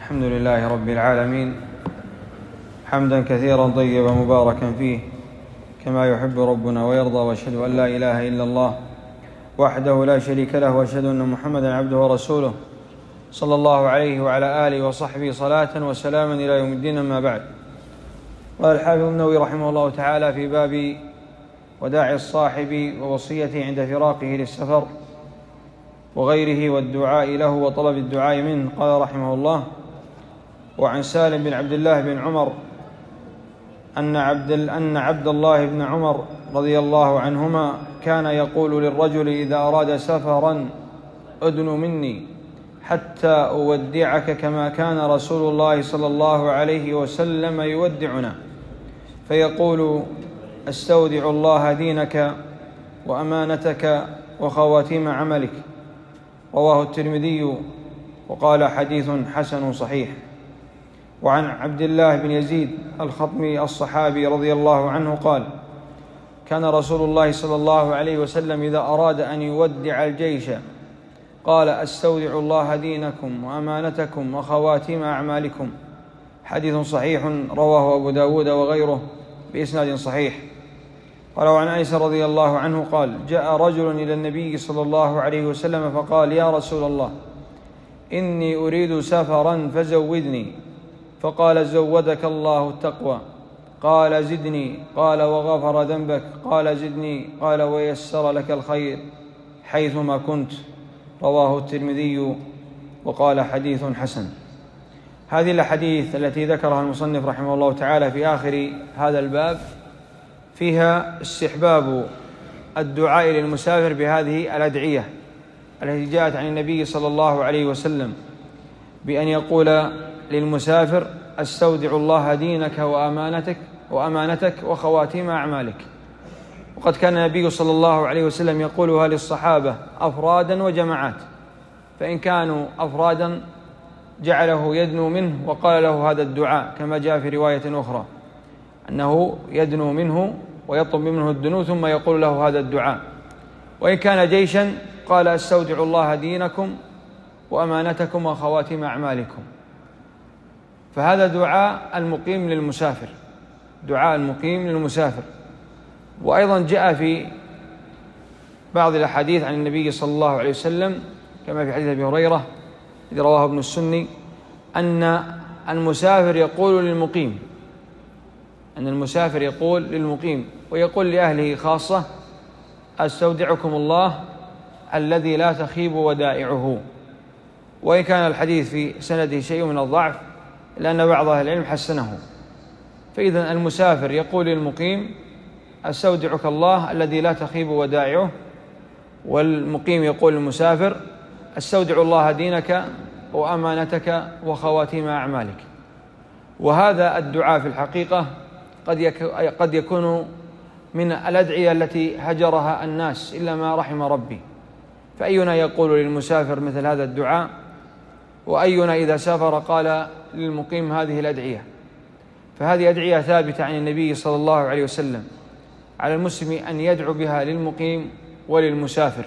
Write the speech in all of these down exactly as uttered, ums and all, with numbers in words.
الحمد لله رب العالمين، حمدا كثيرا طيبا مباركا فيه كما يحب ربنا ويرضى، واشهد أن لا إله إلا الله وحده لا شريك له، واشهد أن محمدا عبده ورسوله صلى الله عليه وعلى آله وصحبه صلاة وسلاما إلى يوم الدين. أما بعد، قال الحافظ النووي رحمه الله تعالى في باب وداع الصاحب ووصيته عند فراقه للسفر وغيره والدعاء له وطلب الدعاء منه، قال رحمه الله: وعن سالم بن عبد الله بن عمر أن عبد, أن عبد الله بن عمر رضي الله عنهما كان يقول للرجل إذا أراد سفرا: أدن مني حتى أودعك كما كان رسول الله صلى الله عليه وسلم يودعنا، فيقول: أستودع الله دينك وأمانتك وخواتيم عملك. رواه الترمذي وقال حديث حسن صحيح. وعن عبد الله بن يزيد الخطمي الصحابي رضي الله عنه قال: كان رسول الله صلى الله عليه وسلم إذا أراد أن يودع الجيش قال: أستودع الله دينكم وأمانتكم وخواتيم أعمالكم. حديث صحيح رواه أبو داود وغيره بإسناد صحيح. قال: وعن أنس رضي الله عنه قال: جاء رجل إلى النبي صلى الله عليه وسلم فقال: يا رسول الله، إني أريد سفرا فزودني. فقال: زودك الله التقوى. قال: زدني. قال: وغفر ذنبك. قال: زدني. قال: ويسر لك الخير حيثما كنت. رواه الترمذي وقال حديث حسن. هذه الأحاديث التي ذكرها المصنف رحمه الله تعالى في آخر هذا الباب فيها استحباب الدعاء للمسافر بهذه الأدعية التي جاءت عن النبي صلى الله عليه وسلم، بأن يقول للمسافر: أستودع الله دينك وأمانتك وأمانتك وخواتيم أعمالك. وقد كان النبي صلى الله عليه وسلم يقولها للصحابة أفرادا وجماعات، فإن كانوا أفرادا جعله يدنو منه وقال له هذا الدعاء، كما جاء في رواية أخرى أنه يدنو منه ويطلب منه الدنو ثم يقول له هذا الدعاء. وإن كان جيشا قال: أستودع الله دينكم وأمانتكم وخواتيم أعمالكم. فهذا دعاء المقيم للمسافر، دعاء المقيم للمسافر. وأيضا جاء في بعض الأحاديث عن النبي صلى الله عليه وسلم كما في حديث أبي هريرة الذي رواه ابن السني أن المسافر يقول للمقيم أن المسافر يقول للمقيم ويقول لأهله خاصة: أستودعكم الله الذي لا تخيب ودائعه. وإن كان الحديث في سنده شيء من الضعف لأن بعض أهل العلم حسنه. فإذا المسافر يقول للمقيم: أستودعك الله الذي لا تخيب ودائعه، والمقيم يقول للمسافر: أستودع الله دينك وأمانتك وخواتيم أعمالك. وهذا الدعاء في الحقيقة قد يكون من الأدعية التي هجرها الناس إلا ما رحم ربي، فأينا يقول للمسافر مثل هذا الدعاء؟ وأينا إذا سافر قال للمقيم هذه الأدعية؟ فهذه أدعية ثابتة عن النبي صلى الله عليه وسلم، على المسلم أن يدعو بها للمقيم وللمسافر.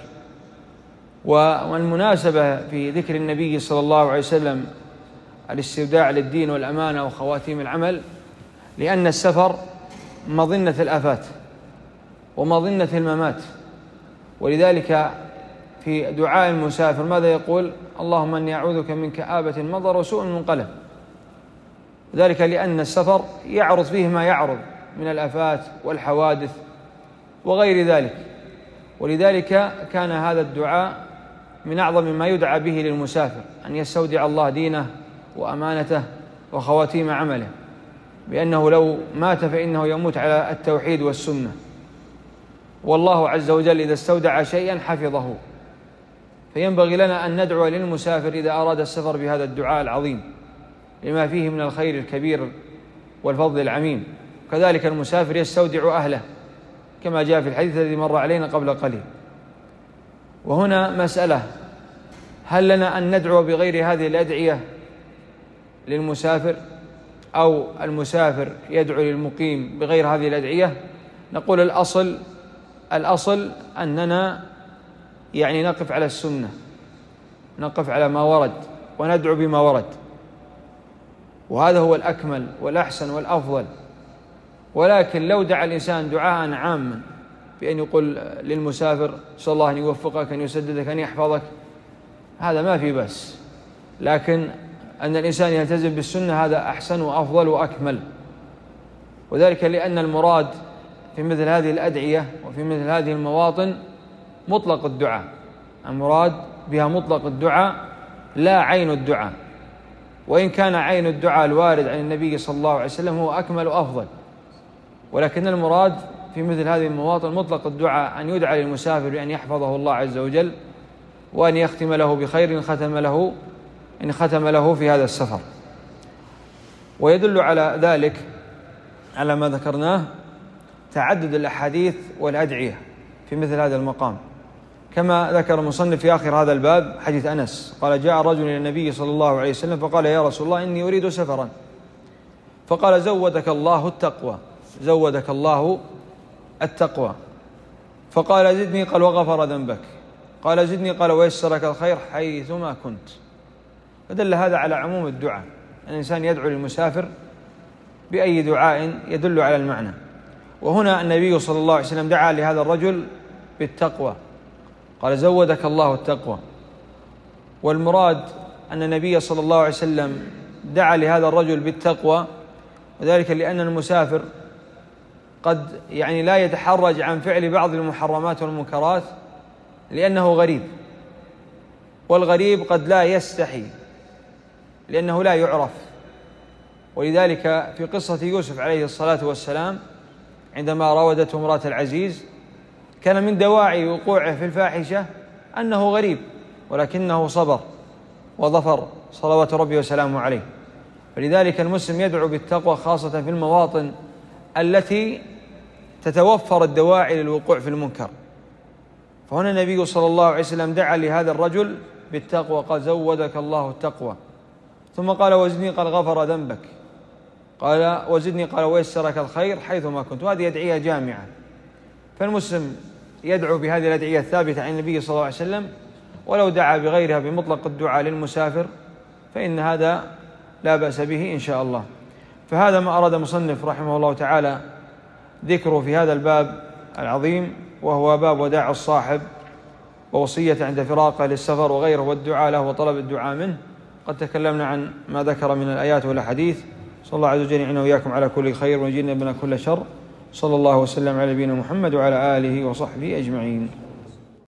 والمناسبة في ذكر النبي صلى الله عليه وسلم الاستوداع للدين والأمانة وخواتيم العمل لأن السفر مظنة الآفات ومظنة الممات، ولذلك في دعاء المسافر ماذا يقول؟ اللهم إني أعوذك من كآبة المطر وسوء المنقلب. ذلك لأن السفر يعرض فيه ما يعرض من الآفات والحوادث وغير ذلك، ولذلك كان هذا الدعاء من أعظم ما يدعى به للمسافر، أن يستودع الله دينه وأمانته وخواتيم عمله، بأنه لو مات فإنه يموت على التوحيد والسنة. والله عز وجل إذا استودع شيئا حفظه، فينبغي لنا أن ندعو للمسافر إذا أراد السفر بهذا الدعاء العظيم لما فيه من الخير الكبير والفضل العميم. كذلك المسافر يستودع أهله كما جاء في الحديث الذي مر علينا قبل قليل. وهنا مسألة: هل لنا أن ندعو بغير هذه الأدعية للمسافر، أو المسافر يدعو للمقيم بغير هذه الأدعية؟ نقول الأصل الأصل أننا يعني نقف على السنة، نقف على ما ورد وندعو بما ورد. وهذا هو الأكمل والأحسن والأفضل. ولكن لو دعا الإنسان دعاء عاما بأن يقول للمسافر صلى الله أن يوفقك، أن يسددك، أن يحفظك، هذا ما في بأس، لكن أن الإنسان يلتزم بالسنة هذا أحسن وأفضل وأكمل. وذلك لأن المراد في مثل هذه الأدعية وفي مثل هذه المواطن مطلق الدعاء، المراد بها مطلق الدعاء لا عين الدعاء، وإن كان عين الدعاء الوارد عن النبي صلى الله عليه وسلم هو أكمل وأفضل، ولكن المراد في مثل هذه المواطن مطلق الدعاء أن يدعى للمسافر بأن يحفظه الله عز وجل وأن يختم له بخير إن ختم له إن ختم له في هذا السفر. ويدل على ذلك على ما ذكرناه تعدد الأحاديث والأدعية في مثل هذا المقام، كما ذكر المصنف في آخر هذا الباب حديث أنس قال: جاء رجل إلى النبي صلى الله عليه وسلم فقال: يا رسول الله إني أريد سفرا، فقال: زودك الله التقوى، زودك الله التقوى. فقال: زدني، قال: وغفر ذنبك. قال: زدني، قال: ويسرك الخير حيثما كنت. فدل هذا على عموم الدعاء، الإنسان يدعو للمسافر بأي دعاء يدل على المعنى. وهنا النبي صلى الله عليه وسلم دعا لهذا الرجل بالتقوى، قال: زودك الله التقوى. والمراد أن النبي صلى الله عليه وسلم دعا لهذا الرجل بالتقوى، وذلك لأن المسافر قد يعني لا يتحرج عن فعل بعض المحرمات والمنكرات لأنه غريب، والغريب قد لا يستحي لأنه لا يعرف. ولذلك في قصة يوسف عليه الصلاة والسلام عندما راودته امرأة العزيز كان من دواعي وقوعه في الفاحشة أنه غريب، ولكنه صبر وظفر صلوات ربي وسلامه عليه. فلذلك المسلم يدعو بالتقوى خاصة في المواطن التي تتوفر الدواعي للوقوع في المنكر. فهنا النبي صلى الله عليه وسلم دعا لهذا الرجل بالتقوى، قال: زودك الله التقوى. ثم قال: وزدني، قال: غفر ذنبك. قال: وزدني، قال: ويسرك الخير حيثما كنت. وهذه أدعية جامعة، فالمسلم يدعو بهذه الأدعية الثابتة عن النبي صلى الله عليه وسلم، ولو دعا بغيرها بمطلق الدعاء للمسافر فإن هذا لا بأس به إن شاء الله. فهذا ما أراد مصنف رحمه الله تعالى ذكره في هذا الباب العظيم، وهو باب وداع الصاحب ووصية عند فراقه للسفر وغيره، والدعاء له وطلب الدعاء منه. قد تكلمنا عن ما ذكر من الآيات والأحاديث. صلى الله عز وجل يعيننا وإياكم على كل خير ويجنبنا كل شر. صلى الله وسلم على نبينا محمد وعلى آله وصحبه أجمعين.